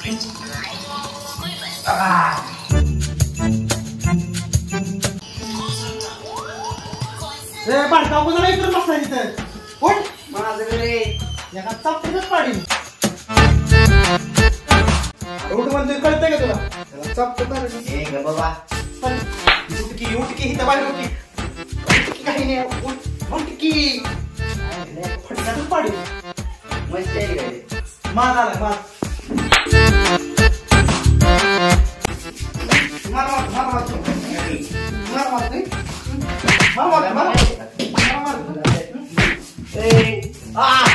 बाळका कोणाला इकडे बसला तिथं कोण माझं रे एका चपटीतच पाडीन एवढं म्हणतोय कळतंय का तुला त्याला चपट कर बाबा उठकी उठकी इथं बाहेर उठकी काही नाही उठकी फटक्यातच पाडीन मस्त आहे रे मार आला मार मार मार मार मार मार मार मार मार मार मार ए आ